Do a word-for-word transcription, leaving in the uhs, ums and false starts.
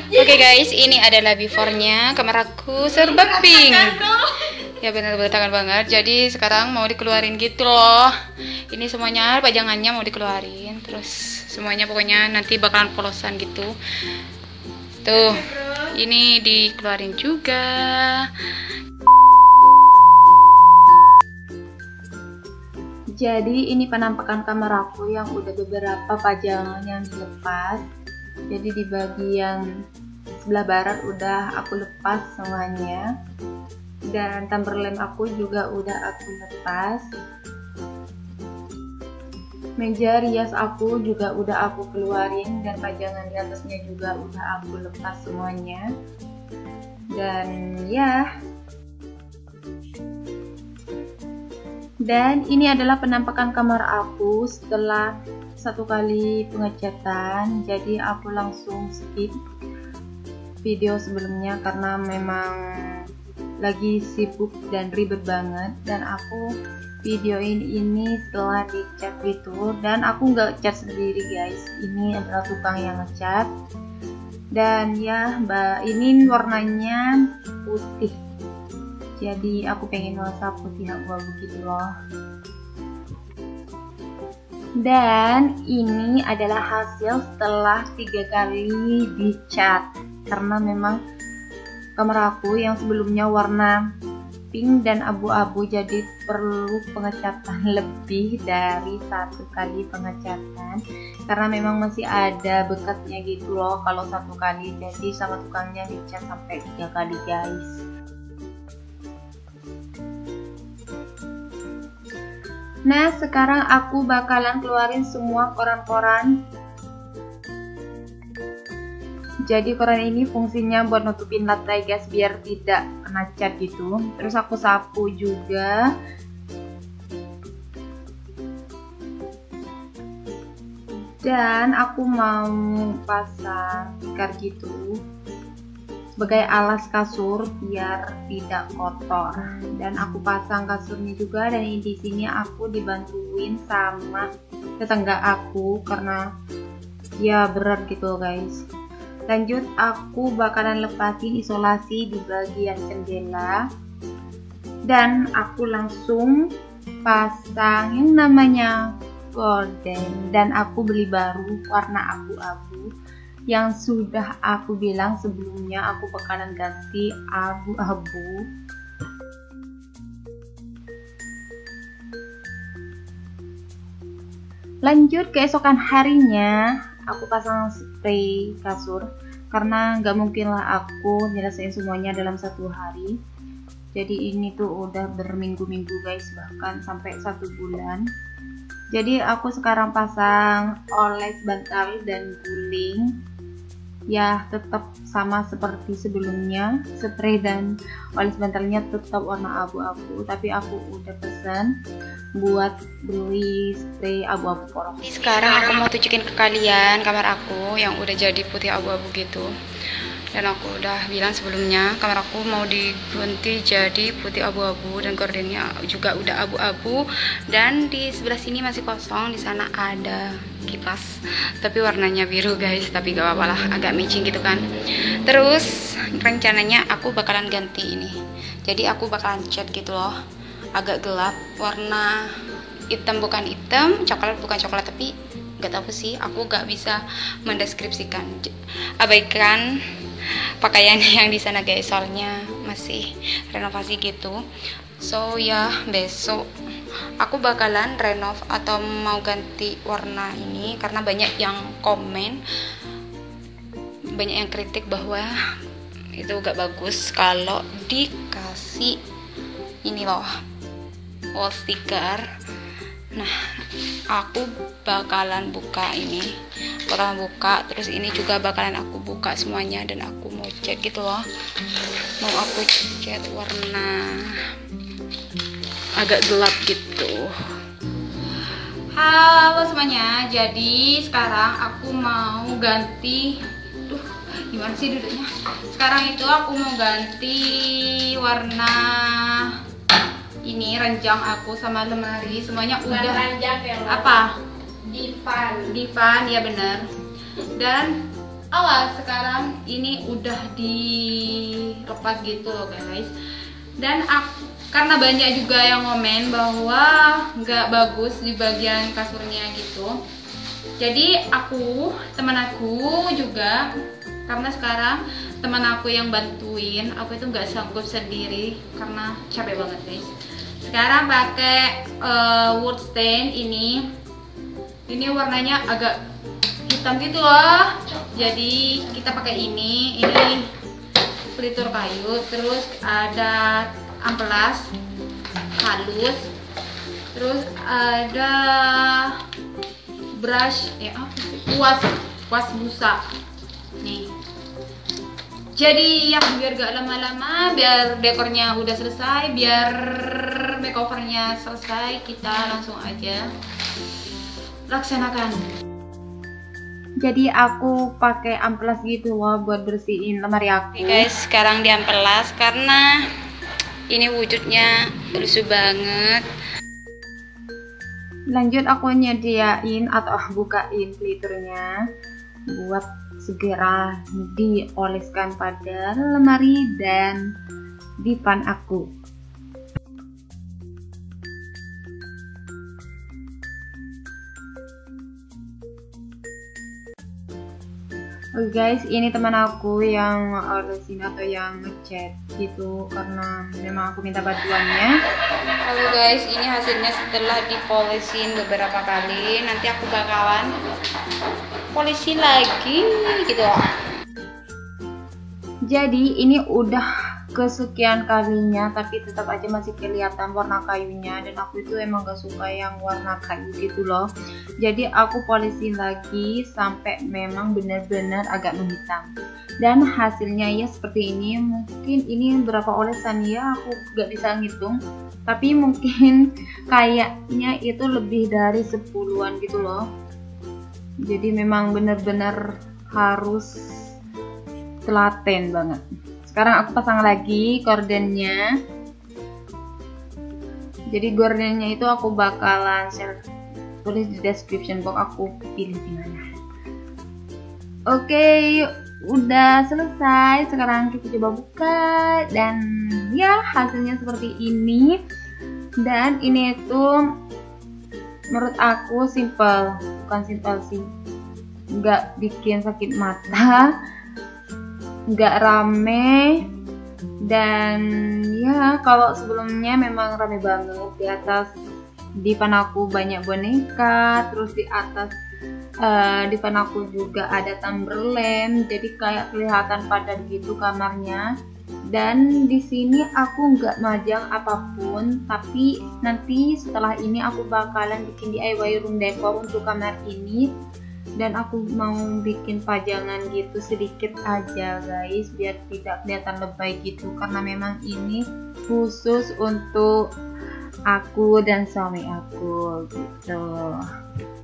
Oke okay guys, ini adalah before-nya. Kamar aku serba pink. Ya benar berantakan banget. Jadi sekarang mau dikeluarin gitu loh. Ini semuanya pajangannya mau dikeluarin. Terus semuanya pokoknya nanti bakalan polosan gitu. Tuh, ini dikeluarin juga. Jadi ini penampakan kamar aku yang udah beberapa pajangan yang dilepas. Jadi di bagian sebelah barat udah aku lepas semuanya. Dan Timberland aku juga udah aku lepas. Meja rias aku juga udah aku keluarin. Dan pajangan di atasnya juga udah aku lepas semuanya. Dan ya. Dan ini adalah penampakan kamar aku setelah satu kali pengecatan. Jadi aku langsung skip video sebelumnya karena memang lagi sibuk dan ribet banget. Dan aku videoin ini setelah dicat gitu. Dan aku nggak cat sendiri guys, ini adalah tukang yang ngecat. Dan ya mbak, ini warnanya putih. Jadi aku pengen nuansa putih abu-abu gitu loh. Dan ini adalah hasil setelah tiga kali dicat. Karena memang kamar aku yang sebelumnya warna pink dan abu-abu, jadi perlu pengecatan lebih dari satu kali pengecatan. Karena memang masih ada bekasnya gitu loh kalau satu kali. Jadi sama tukangnya dicat sampai tiga kali guys. Nah sekarang aku bakalan keluarin semua koran-koran. Jadi koran ini fungsinya buat nutupin lantai guys, biar tidak kena cat gitu. Terus aku sapu juga. Dan aku mau pasang tikar gitu sebagai alas kasur biar tidak kotor. Dan aku pasang kasurnya juga. Dan di sini aku dibantuin sama tetangga aku karena ya berat gitu guys. Lanjut aku bakalan lepasin isolasi di bagian jendela. Dan aku langsung pasang yang namanya gorden. Dan aku beli baru warna abu-abu, yang sudah aku bilang sebelumnya aku bakalan ganti abu-abu. Lanjut keesokan harinya aku pasang spray kasur karena nggak mungkin lah aku nyelesain semuanya dalam satu hari. Jadi ini tuh udah berminggu-minggu guys, bahkan sampai satu bulan. Jadi aku sekarang pasang oles bantal dan guling. Ya tetap sama seperti sebelumnya, spray dan oles bantalnya tetap warna abu-abu, tapi aku udah pesan buat beli spray abu-abu polos. Sekarang aku mau tunjukin ke kalian kamar aku yang udah jadi putih abu-abu gitu. Dan aku udah bilang sebelumnya kamar aku mau diganti jadi putih abu-abu dan gordennya juga udah abu-abu. Dan di sebelah sini masih kosong, di sana ada kipas tapi warnanya biru guys, tapi gak apa-apa lah, agak matching gitu kan. Terus rencananya aku bakalan ganti ini, jadi aku bakalan cat gitu loh, agak gelap, warna hitam bukan hitam, coklat bukan coklat, tapi gak tahu sih, aku gak bisa mendeskripsikan. Abaikan pakaian yang di sana guys, soalnya masih renovasi gitu. So ya besok aku bakalan renov atau mau ganti warna ini karena banyak yang komen, banyak yang kritik bahwa itu gak bagus kalau dikasih ini loh wall sticker. Nah aku bakalan buka ini, bakalan buka terus ini juga bakalan aku buka semuanya. Dan aku mau cat gitu loh, mau aku cat warna agak gelap gitu. Halo semuanya, jadi sekarang aku mau ganti, duh gimana sih duduknya. Sekarang itu aku mau ganti warna ini ranjang aku sama lemari semuanya. Bukan udah ranjang ya, apa divan divan ya bener. Dan awas sekarang ini udah dilepas gitu loh guys. Dan aku, karena banyak juga yang komen bahwa nggak bagus di bagian kasurnya gitu, jadi aku, teman aku juga, karena sekarang teman aku yang bantuin, aku itu nggak sanggup sendiri karena capek banget guys. Sekarang pakai uh, wood stain ini, ini warnanya agak hitam gitu loh. Jadi kita pakai ini, ini pelitur kayu, terus ada amplas halus, terus ada brush, ya apa sih? Kuas, kuas busa. Nih. Jadi ya biar gak lama-lama, biar dekornya udah selesai, biar makeovernya selesai, kita langsung aja laksanakan. Jadi aku pakai amplas gitu loh buat bersihin lemari aku. Oke guys, sekarang di amplas karena ini wujudnya lusuh banget. Lanjut aku nyediain atau bukain peliturnya buat segera dioleskan pada lemari dan dipan aku. Oke guys, ini teman aku yang olesin atau yang ngecat gitu karena memang aku minta bantuannya. Halo guys, ini hasilnya setelah dipolisin beberapa kali. Nanti aku bakalan polisi lagi gitu. Jadi ini udah kesekian kalinya tapi tetap aja masih kelihatan warna kayunya, dan aku itu emang gak suka yang warna kayu gitu loh. Jadi aku polisin lagi sampai memang benar-benar agak menghitam, dan hasilnya ya seperti ini. Mungkin ini berapa olesan ya, aku gak bisa ngitung, tapi mungkin kayaknya itu lebih dari sepuluhan gitu loh. Jadi memang benar-benar harus telaten banget. Sekarang aku pasang lagi gordennya. Jadi gordennya itu aku bakalan share, tulis di description box aku pilih di mana. Oke, udah selesai. Sekarang kita coba buka dan ya hasilnya seperti ini. Dan ini tuh menurut aku simple, bukan simple sih, nggak bikin sakit mata, nggak rame, dan ya kalau sebelumnya memang rame banget. Di atas dipan aku banyak boneka, terus di atas uh, dipan aku juga ada tumbler lamp, jadi kayak kelihatan padat gitu kamarnya. Dan di sini aku nggak majang apapun, tapi nanti setelah ini aku bakalan bikin D I Y room decor untuk kamar ini. Dan aku mau bikin pajangan gitu sedikit aja guys, biar tidak kelihatan lebay gitu, karena memang ini khusus untuk aku dan suami aku gitu.